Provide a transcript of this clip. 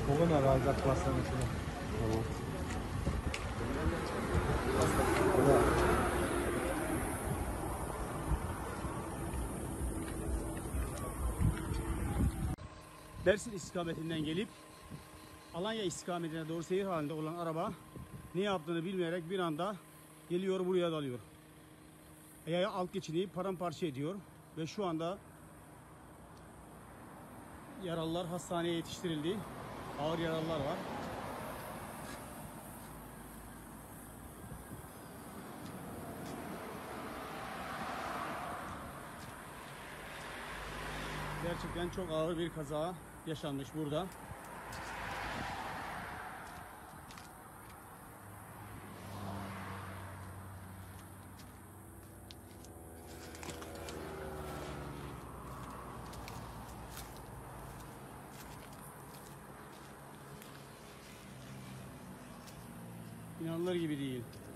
O kadar alacak basar mesela. Tamam. Mersin istikametinden gelip Alanya istikametine doğru seyir halinde olan araba ne yaptığını bilmeyerek bir anda geliyor, buraya dalıyor. Yaya alt geçidi paramparça ediyor ve şu anda yaralılar hastaneye yetiştirildi. Ağır yaralılar var. Gerçekten çok ağır bir kaza yaşanmış burada. İnanılır gibi değil.